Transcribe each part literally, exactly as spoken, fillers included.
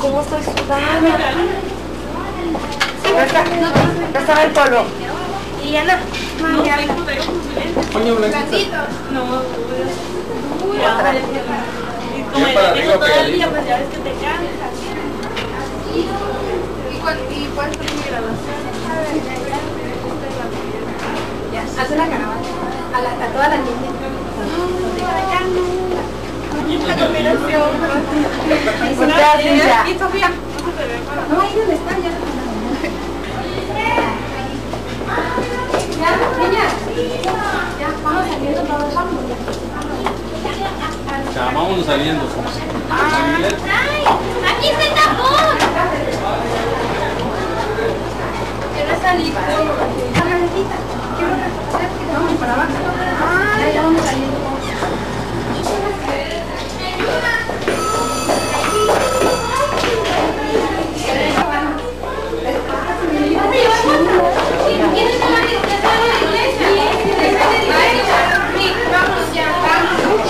cómo estoy sudando. Acá, acá estaba el polvo. Y ya no. No, ya no. Coño, una No, uy, otra. Y como el digo todo el día, pues ya ves que te cansas. ¿Y cuál es tu graduación? Haz una caravana a, la, a todas las niñas. Mucha combinación. ¿Y Sofía? No, ahí donde está ya. Ya, niñas. Ya, vamos saliendo todos. Ya, vámonos saliendo. ¡Ay! ¡Aquí está el tapón! Quiero salir. Margaretita, quiero recoger que vamos para abajo. Ah, ya vamos saliendo. ¿Quieres tomar el desayuno de la iglesia? Sí, vámonos ya, vamos.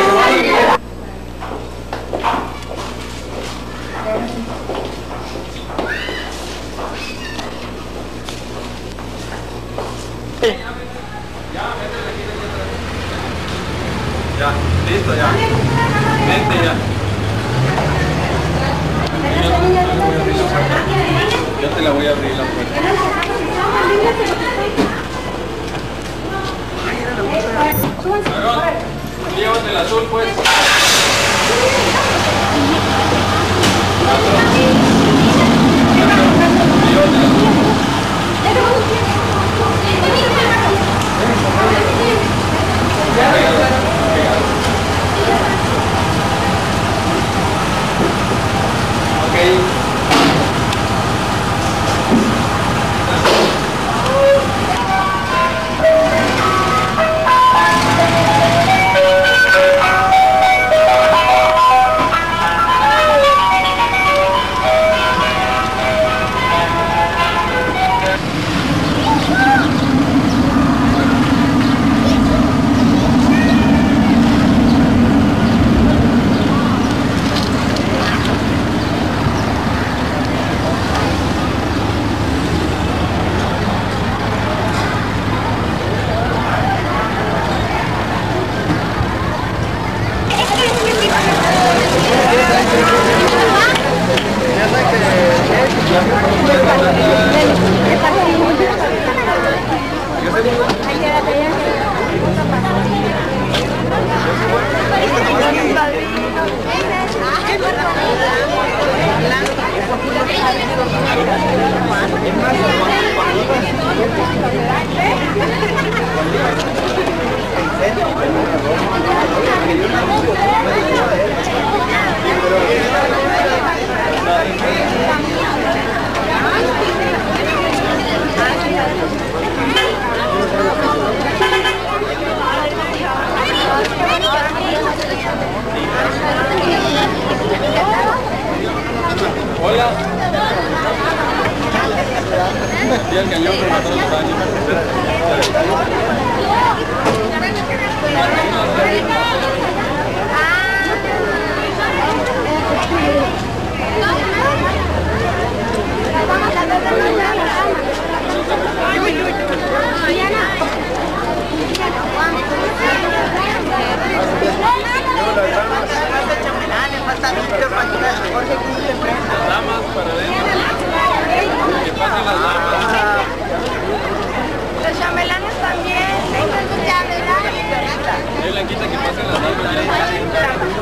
Ya, listo, ya. Vente ya. Yo te la voy a abrir la puerta. Aarón, llévate el azul, pues. Hola. Y el cañón que mató los años. Las damas para adentro. Que pasen las damas. Los chambelanes también. Los chambelanes. Y Blanquita, que pasen las damas.